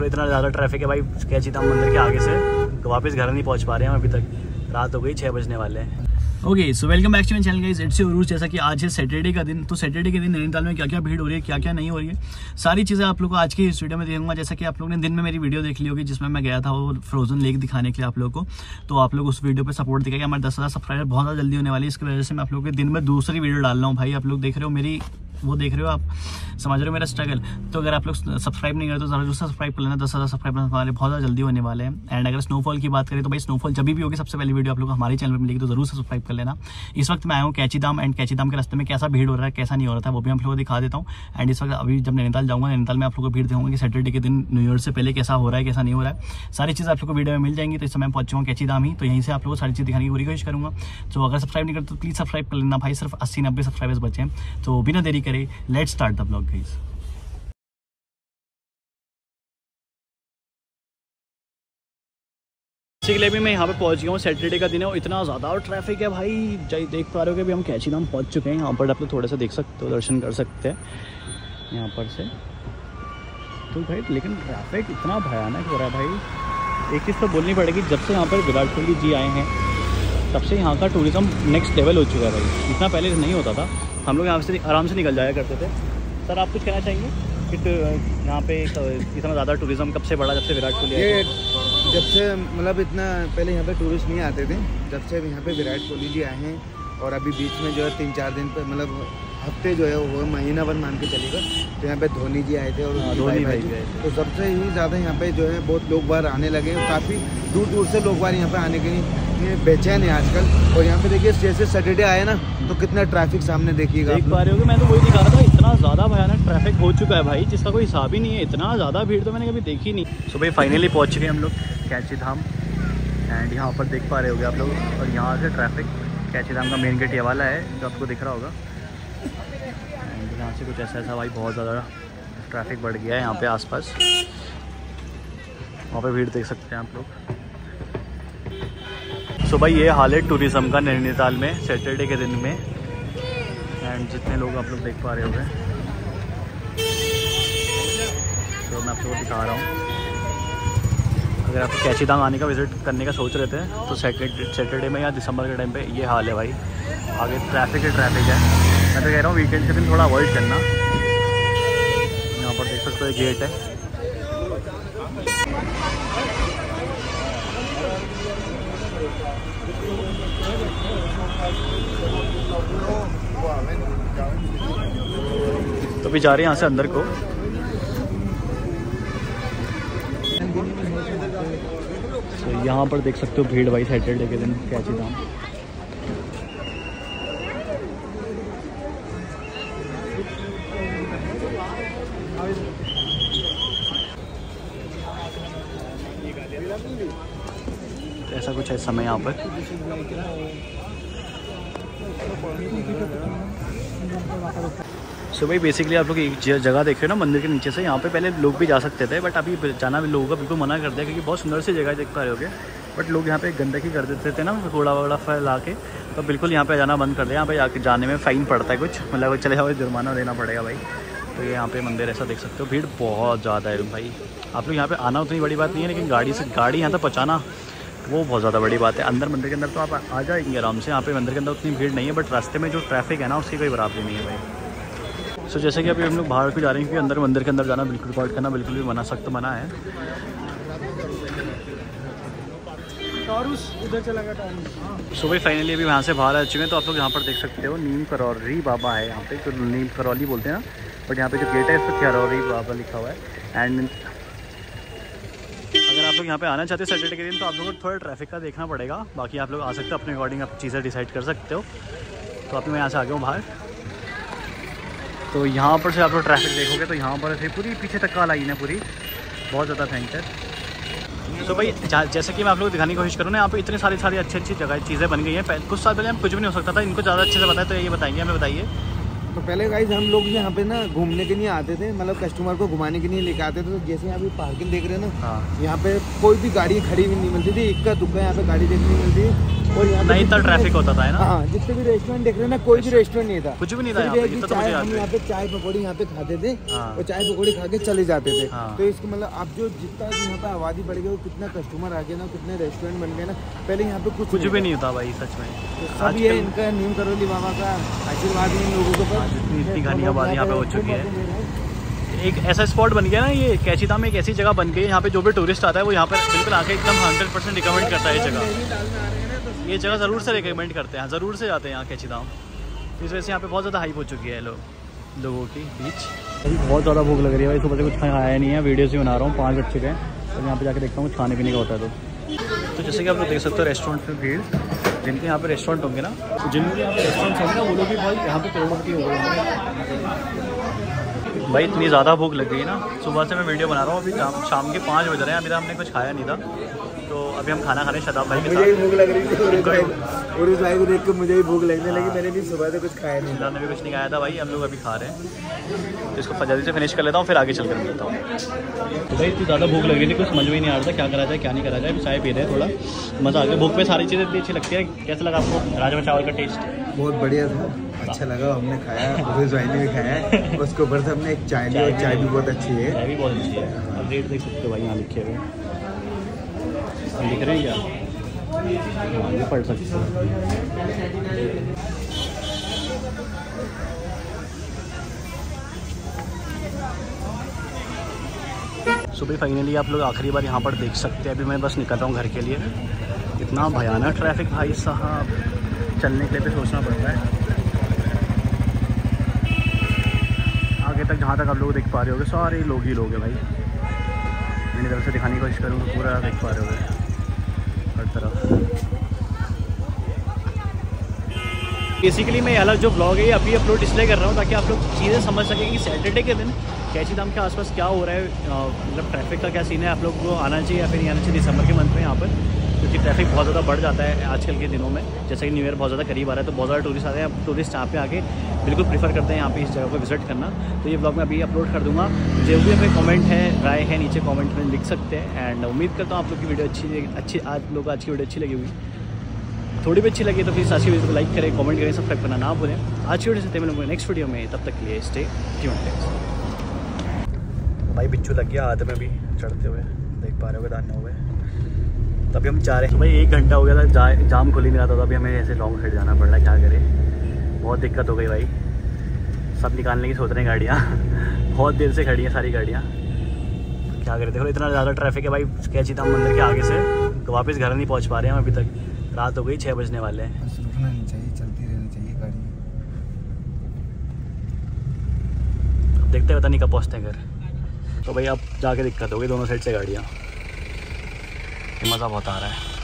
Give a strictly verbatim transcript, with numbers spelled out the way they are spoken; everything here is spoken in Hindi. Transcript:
पर इतना ज़्यादा ट्रैफिक है भाई कैची धाम मंदिर के आगे से, वापस घर नहीं पहुँच पा रहे हैं अभी तक, रात हो गई, छः बजने वाले हैं। Okay so welcome back to my channel guys, it's Urooj. जैसा कि आज है सैटरडे का दिन, तो सैटरडे के दिन नैनीताल में क्या क्या भीड़ हो रही है, क्या क्या नहीं हो रही है, सारी चीज़ें आप लोग को आज की इस वीडियो में देखूंगा। जैसा कि आप लोगों ने दिन में मेरी वीडियो देख ली होगी जिसमें मैं गया था वो फ्रोजन लेक दिखाने के लिए आप लोगों को, तो आप लोग उस वीडियो पर सपोर्ट दिखाएंगे। हमारे दस हज़ार सब्सक्राइबर बहुत ज़्यादा जल्दी होने वाली है, इसकी वजह से मैं आप लोगों के दिन में दूसरी वीडियो डाल रहा हूँ भाई। आप लोग देख रहे हो मेरी, वो देख रहे हो, आप समझ रहे हो मेरा स्ट्रगल। तो अगर आप लोग सब्सक्राइब नहीं करते तो जरूर सब्सक्राइब कर लेना, दस हज़ार सब्सक्राइबर हमारे बहुत ज़्यादा जल्दी होने वाले हैं। एंड अगर स्नोफॉल की बात करें तो भाई स्नोफॉल जब भी होगी सबसे पहली वीडियो आप लोग को हमारे चैनल पर मिलेगी, तो जरूर सब्सक्राइब कर लेना। इस वक्त मैं आया हूँ कैची धाम, एंड कैची धाम के रास्ते में कैसा भीड़ हो रहा है कैसा नहीं हो रहा था वो भी आप लोगों को दिखा देता हूँ। एंड इस वक्त अभी जब नैनीताल जाऊँगा, नैनीताल में आप लोगों को भीड़ देखूंगा कि सैटरडे के दिन न्यू ईयर से पहले कैसा हो रहा है कैसा नहीं हो रहा है, सारी चीज़ आप लोग को वीडियो में मिल जाएंगी। तो इस समय पहुंचूंगा कैची धाम ही, तो यहीं से आप लोगों को सारी चीज़ दिखाने की पूरी कोशिश करूँगा। तो अगर सब्सक्राइब नहीं करते तो प्लीज़ सब्सक्राइब कर लेना भाई, सिर्फ अस्सी नब्बे सब्सक्राइबर्स बचे हैं। तो बिना देरी करे let's start the blog guys. Basically अभी मैं यहाँ पे पहुँच गया हूँ, सैटरडे का दिन है और इतना ज़्यादा और ट्रैफिक है भाई, जय देख पा रहे हो कि अभी हम कैची धाम पहुँच चुके हैं। यहाँ पर आप लोग थोड़ा सा देख सकते हो, दर्शन कर सकते हैं यहाँ पर से। तो भाई लेकिन ट्रैफिक इतना भयानक हो रहा है भाई, एक चीज़ तो बोलनी पड़ेगी, जब से यहाँ पर विराट कोहली जी आए हैं तब से यहाँ का टूरिज़्म नेक्स्ट लेवल हो चुका है भाई। इतना पहले नहीं होता था, हम लोग यहाँ से आराम से निकल जाया करते थे। सर आप कुछ कहना चाहेंगे कि यहाँ पे इतना ज़्यादा टूरिज़्म कब से बढ़ा, जब से विराट कोहली आए? जब से मतलब इतना पहले यहाँ पे टूरिस्ट नहीं आते थे, जब से यहाँ पे विराट कोहली जी आए हैं। और अभी बीच में जो है तीन चार दिन पे मतलब हफ्ते जो है वो महीना भर मान के चलेगा, तो यहाँ पे धोनी जी आए थे और धोनी भाई थे, तो सबसे ही ज़्यादा यहाँ पे जो है बहुत लोग बाहर आने लगे हैं। काफ़ी दूर दूर से लोग बाहर यहाँ पे आने के लिए बेचैन है आजकल। और यहाँ पे देखिए जैसे सैटरडे आए ना तो कितना ट्रैफिक सामने देखिएगा, देख पा रहे हो। मैं तो वही दिखा रहा था, इतना ज़्यादा भयानक ट्रैफिक हो चुका है भाई जिसका कोई हिसाब ही नहीं है, इतना ज़्यादा भीड़ तो मैंने कभी देखी नहीं। सो भाई फाइनली पहुँच चुके हैं हम लोग कैची धाम, एंड यहाँ पर देख पा रहे होगे आप लोग। और यहाँ से ट्रैफिक कैची धाम का मेन गेट ये वाला है जो आपको दिख रहा होगा। एंड यहाँ से कुछ ऐसा ऐसा भाई बहुत ज़्यादा ट्रैफिक बढ़ गया है यहाँ पे आसपास, वहाँ पे भीड़ देख सकते हैं आप लोग। सो भाई ये हाल है टूरिज़्म का नैनीताल में सैटरडे के दिन में, एंड जितने लोग आप लोग देख पा रहे होंगे, तो मैं आप लोगों को दिखा रहा हूँ। अगर आप कैची धाम आने का विज़िट करने का सोच रहे थे तो सैटरडे सैटरडे में या दिसंबर के टाइम पे ये हाल है भाई, आगे ट्रैफिक ही ट्रैफिक है। मैं तो कह रहा हूँ वीकेंड के दिन थोड़ा अवॉइड करना। यहाँ पर देख सकते हो ये गेट है, तो भी जा रहे हैं यहाँ से अंदर को। तो यहाँ पर देख सकते हो भीड़ भाई सैटरडे के दिन कैची धाम। ऐसा कुछ है समय यहाँ पर। सो भाई बेसिकली आप लोग एक जगह देख रहे हो ना मंदिर के नीचे से, यहाँ पे पहले लोग भी जा सकते थे बट अभी जाना भी लोगों का बिल्कुल मना कर दिया, क्योंकि बहुत सुंदर सी जगह देख पा रहे होगे। बट लोग यहाँ पे गंदगी कर देते थे ना कूड़ा वगड़ा फैला के, तो बिल्कुल यहाँ पे जाना बंद कर दिया। यहाँ पे जाके जाने में फ़ाइन पड़ता है कुछ, मतलब चले जाओ जुर्माना देना पड़ेगा भाई। तो ये यहाँ पे मंदिर ऐसा देख सकते हो, भीड़ बहुत ज़्यादा है भाई। आप लोग यहाँ पे आना उतनी बड़ी बात नहीं है, लेकिन गाड़ी से गाड़ी यहाँ तक पहुँचाना वो बहुत ज़्यादा बड़ी बात है। अंदर मंदिर के अंदर तो आप आ जाएंगे आराम से, यहाँ पे मंदिर के अंदर उतनी भीड़ नहीं है, बट रास्ते में जो ट्रैफिक है ना उसकी कोई बराबरी नहीं है भाई। सो जैसे कि अभी हम लोग बाहर को जा रहे हैं, क्योंकि अंदर मंदिर के अंदर जाना बिल्कुल रिकॉर्ड करना बिल्कुल भी मना, सख्त मना है। उधर चला गया। सो भाई फाइनली अभी वहाँ से बाहर आ चुके हैं, तो आप लोग यहाँ पर देख सकते हो नीम करौरी बाबा है यहाँ पे, तो नीम करौली बोलते हैं ना, बट यहाँ पे जो गेट है इस पर करौरी बाबा लिखा हुआ है। एंड अगर आप लोग यहाँ पे आना चाहते हो सैटरडे के दिन तो आप लोगों को थोड़ा ट्रैफिक का देखना पड़ेगा, बाकी आप लोग आ सकते हो अपने अकॉर्डिंग, आप चीज़ें डिसाइड कर सकते हो। तो आप मैं यहाँ से आ गया हूँ बाहर, तो यहाँ पर से आप लोग ट्रैफिक देखोगे तो यहाँ पर से पूरी पीछे तक का लाइन है पूरी, बहुत ज़्यादा भयंकर। तो भाई जैसे कि मैं आप लोग दिखाने की कोशिश करूँ ना, यहाँ पे इतनी सारी सारी अच्छी अच्छी जगह चीज़ें बन गई हैं। कुछ साल पहले हम कुछ भी नहीं हो सकता था, इनको ज़्यादा अच्छे से बताया, तो ये बताएंगे हमें, बताइए। तो पहले गाइस हम लोग यहाँ पे ना घूमने के लिए आते थे, मतलब कस्टमर को घुमाने के लिए लेके आते थे। तो जैसे यहाँ पे पार्किंग देख रहे हैं ना, हाँ। यहाँ पे कोई भी गाड़ी खड़ी भी नहीं मिलती थी, इक्का दुक्का यहाँ पे गाड़ी देखने नहीं मिलती। और यहाँ नहीं इतना ट्रैफिक होता था है ना। हाँ, जितने भी रेस्टोरेंट देख रहे हैं ना, कोई भी रेस्टोरेंट नहीं था, कुछ भी नहीं था यहाँ पे, जितना तो मुझे याद हम है। यहाँ पे चाय पकौड़ी यहाँ पे खाते थे हाँ। और चाय पकौड़ी खा के चले जाते थे। हाँ। तो इसका मतलब अब जो जितना यहाँ पे आबादी बढ़ गई, कितना कस्टमर आ गया ना, कितने रेस्टोरेंट बन गए ना, पहले यहाँ पे कुछ कुछ भी नहीं होता भाई सच में। सब ये इनका नीम करोली बाबा का आशीर्वाद है इन लोगों के ऊपर। इतनी घनी आबादी यहाँ पे हो चुकी है। एक ऐसा स्पॉट बन गया ना ये कैची धाम में, एक ऐसी जगह बन गई यहाँ पे जो भी टूरिस्ट आता है वो यहाँ पर बिल्कुल आके एकदम हंड्रेड परसेंट रिकमेंड करता है ये जगह। ये जगह ज़रूर से रिकमेंड करते हैं, ज़रूर से जाते हैं यहाँ कैची धाम। इस वजह से यहाँ पे बहुत ज़्यादा हाइप हो चुकी है लोग लोगों की बीच। अभी बहुत ज़्यादा भूख लग रही है भाई, सुबह से कुछ खाया नहीं है, वीडियो से बना रहा हूँ, पाँच बज चुके हैं। तो यहाँ पे जाके देखता हूँ कुछ खाने पीने का होता है तो तो जैसे कि आप लोग देख सकते हो रेस्टोरेंट में भीड़, जिनके यहाँ पे रेस्टोरेंट होंगे ना, तो जिनके यहाँ पे रेस्टोरेंट होंगे ना वो लोग भी भाई यहाँ पे करोड़पति हो गए भाई। इतनी ज़्यादा भूख लग गई ना, सुबह से मैं वीडियो बना रहा हूँ, अभी शाम के पाँच बज रहे हैं, अभी तक हमने कुछ खाया नहीं था। तो अभी हम खाना खाने शदाब भाई के साथ। मुझे भी भूख लग रही थी और उस भाई को देख के मुझे भी भूख लगने लगी। मैंने भी सुबह से कुछ खाया नहीं, मैंने भी कुछ नहीं खाया था भाई, हम लोग अभी खा रहे हैं। तो इसको जल्दी से फिनिश कर लेता हूँ, फिर आगे चल कर मिलता हूँ। तो भाई इतनी ज़्यादा भूख लगी थी, कुछ समझ में नहीं आ रहा था क्या करा जाए क्या नहीं करा जाए। चाय पी रहे हैं, थोड़ा मज़ा आ गया। भूख में सारी चीज़ें इतनी अच्छी लगती है। कैसा लगा आपको राजमा चावल का टेस्ट? बहुत बढ़िया था, अच्छा लगा, हमने खाया, उस भाई ने भी खाया। उसके ऊपर से हमने एक चाय ली और चाय भी बहुत अच्छी है। चाय भी बहुत अच्छी है। अब रेट देख सकते हो भाई, यहाँ लिखे हुए लिख रहे हैं क्या, ये पढ़ सकते हो। सुबह फाइनली आप लोग आखिरी बार यहाँ पर देख सकते हैं। अभी मैं बस निकल रहा हूँ घर के लिए। इतना भयानक ट्रैफिक भाई साहब, चलने के लिए भी सोचना पड़ता है। आगे तक जहाँ तक आप लोग देख पा रहे होगे सारे लोग ही लोग हैं भाई। मैंने तरफ से दिखाने की कोशिश करूँ तो पूरा देख पा रहे होगे हर तरफ। बेसिकली मैं अलग जो ब्लॉग है अभी अपलोड इसलिए कर रहा हूँ ताकि आप लोग चीज़ें समझ सकें कि सैटरडे के दिन कैची धाम के आसपास क्या हो रहा है, मतलब ट्रैफिक का क्या सीन है। आप लोग को आना चाहिए या फिर नहीं आना चाहिए दिसंबर के मंथ में यहाँ पर, क्योंकि ट्रैफिक बहुत ज़्यादा बढ़ जाता है आजकल के दिनों में। जैसे कि न्यू ईयर बहुत ज़्यादा करीब आ रहा है तो बहुत ज़्यादा टूरिस्ट आते हैं। टूरिस्ट यहाँ पे आके बिल्कुल प्रीफर करते हैं यहाँ पे इस जगह को विजिट करना। तो ये ब्लॉग मैं अभी अपलोड कर दूँगा। जो भी हमें कमेंट है, राय है, नीचे कमेंट में लिख सकते हैं। एंड उम्मीद करता हूँ आप लोग की वीडियो अच्छी अच्छी आप लोग को आज की वीडियो अच्छी लगी हुई। थोड़ी भी अच्छी लगी तो प्लीज़ आज की वीडियो को लाइक करें, कमेंट करें, सब्सक्राइब करना ना भूलें। आज की वीडियो से मिलूंगा नेक्स्ट वीडियो में, तब तक के लिए स्टे ट्यून्ड। भाई बिच्छू लग गया हाथ में भी चढ़ते हुए, देख पा रहे हो दाने हुए। तभी हम जा रहे हैं। भाई एक घंटा हो गया था, जा, जाम खुल ही नहीं रहा था, तो अभी हमें ऐसे लॉन्ग साइड जाना पड़ रहा है। क्या करें, बहुत दिक्कत हो गई भाई। सब निकालने की सोच रहे हैं गाड़ियाँ बहुत देर से खड़ी हैं सारी गाड़ियाँ। क्या करें, देखो इतना ज़्यादा ट्रैफिक है भाई कैची धाम मंदिर के आगे से, तो वापस घर नहीं पहुँच पा रहे हैं हम अभी तक। रात हो गई, छः बजने वाले हैं। रुकना नहीं चाहिए, चलती रहनी चाहिए गाड़ी। अब देखते हैं, पता नहीं कब पहुँचते हैं घर। तो भाई अब जाके दिक्कत हो गई, दोनों साइड से गाड़ियाँ, मज़ा बहुत आ रहा है।